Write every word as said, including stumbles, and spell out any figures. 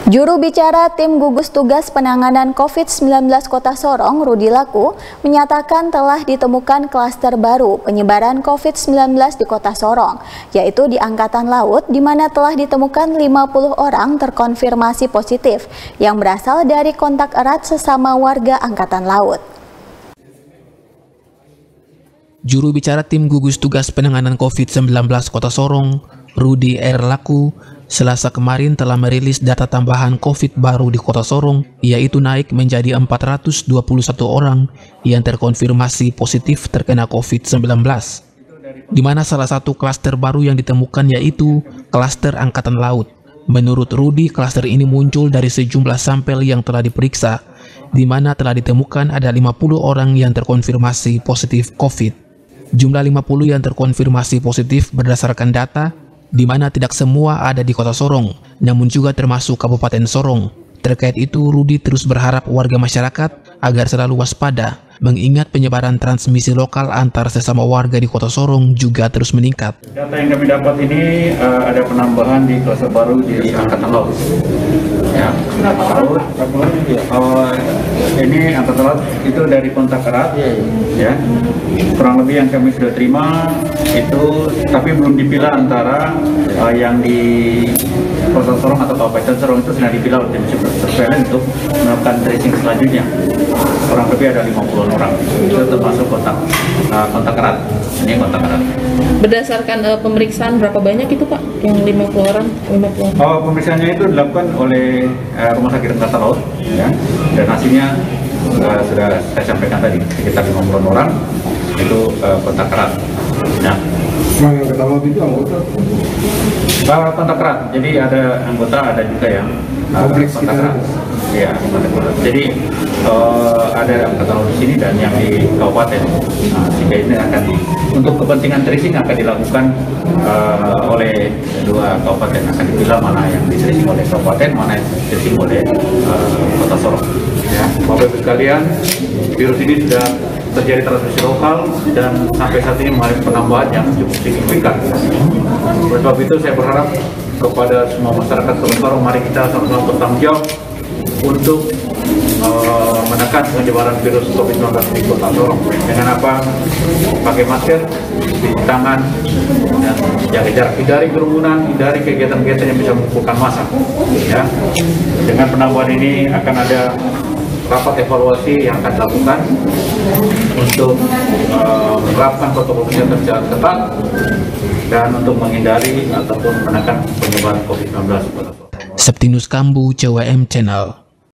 Juru bicara tim gugus tugas penanganan COVID sembilan belas Kota Sorong, Rudi Laku, menyatakan telah ditemukan klaster baru penyebaran COVID sembilan belas di Kota Sorong, yaitu di Angkatan Laut, di mana telah ditemukan lima puluh orang terkonfirmasi positif yang berasal dari kontak erat sesama warga Angkatan Laut. Juru bicara tim gugus tugas penanganan COVID sembilan belas Kota Sorong, Rudi R. Laku, Selasa kemarin telah merilis data tambahan COVID baru di Kota Sorong, yaitu naik menjadi empat ratus dua puluh satu orang yang terkonfirmasi positif terkena COVID sembilan belas. Di mana salah satu klaster baru yang ditemukan yaitu klaster Angkatan Laut. Menurut Rudi, klaster ini muncul dari sejumlah sampel yang telah diperiksa, di mana telah ditemukan ada lima puluh orang yang terkonfirmasi positif COVID. Jumlah lima puluh yang terkonfirmasi positif berdasarkan data, di mana tidak semua ada di Kota Sorong, namun juga termasuk Kabupaten Sorong. Terkait itu, Rudi terus berharap warga masyarakat agar selalu waspada, mengingat penyebaran transmisi lokal antar sesama warga di Kota Sorong juga terus meningkat. Data yang kami dapat ini uh, ada penambahan di klaster baru di Angkatan Laut. Ya, Angkatan Laut. Uh, ini Angkatan Laut itu dari kontak erat, ya. Kurang lebih yang kami sudah terima itu, tapi belum dipilah antara uh, yang di Kota Sorong atau Kabupaten Sorong itu sudah dipilah oleh tim surveillance untuk melakukan tracing selanjutnya. Kurang lebih ada lima puluh orang, itu termasuk kontak uh, kontak erat. Ini kontak erat. Berdasarkan uh, pemeriksaan berapa banyak itu Pak? Yang lima puluh orang? lima puluh orang. Oh, pemeriksaannya itu dilakukan oleh uh, Rumah Sakit Angkatan Laut, ya. Dan hasilnya uh, sudah saya sampaikan tadi, sekitar lima puluh orang itu uh, kontak erat. Ya. Yang Angkatan Laut itu anggota? Uh, kontak erat, jadi ada anggota, ada juga yang uh, kontak erat. Ya, jadi uh, ada Angkatan Laut di sini dan yang di kabupaten. Nah, sehingga ini akan untuk kepentingan tracing akan dilakukan uh, oleh dua kabupaten, akan dipilah mana yang di tracing oleh kabupaten, mana yang di tracing oleh uh, Kota Sorong. Ya, Bapak Ibu sekalian, virus ini sudah terjadi transmisi lokal dan sampai saat ini mengalami penambahan yang cukup signifikan. Oleh sebab itu saya berharap kepada semua masyarakat Kota Sorong, mari kita sama-sama bertanggung jawab untuk uh, menekan penyebaran virus COVID sembilan belas di Kota Sorong. Dengan apa? Pakai masker, cuci tangan, dan jaga jarak, hindari kerumunan, hindari kegiatan-kegiatan yang bisa mengumpulkan massa. Ya. Dengan penambahan ini akan ada rapat evaluasi yang akan dilakukan untuk uh, menerapkan protokol kesehatan secara ketat dan untuk menghindari ataupun menekan penyebaran COVID sembilan belas di Kota Sorong. Septinus Kambu, C W M Channel.